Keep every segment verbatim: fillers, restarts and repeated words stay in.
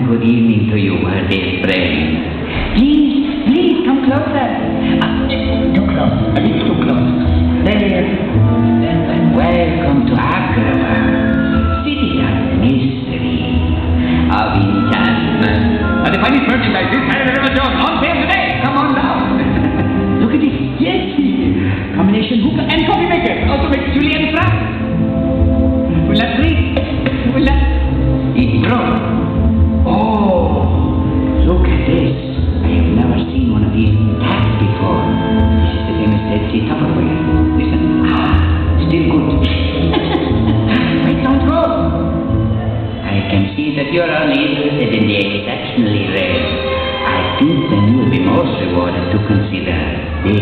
and good evening to you, our dear friend. Please, please, come closer. Uh, too close, a little too close. There. And welcome to Agrabah, city of mystery, of enchantment. And the finest merchandise this side of the river Jordan, on sale today. Come on down. Look at this. Yes, combination hookah and coffee maker. Also makes julienne fry. Will that please? Will that? It's broke. Oh, look at this. I have never seen one of these intact before. This is the famous Dead Sea Tupperware. Listen. Ah, still good. Wait, don't go. I can see that you're only interested in the exceptionally rare. I think then you will be most rewarded to consider this.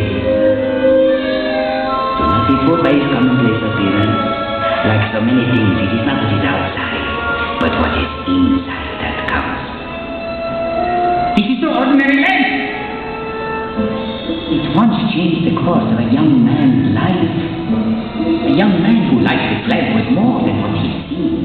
Do not be fooled by its commonplace appearance. Like so many things, it is not what is outside, but what is inside that counts. This is no ordinary lamp. It once changed the course of a young man's life. A young man who liked this lamp was more than what he seemed.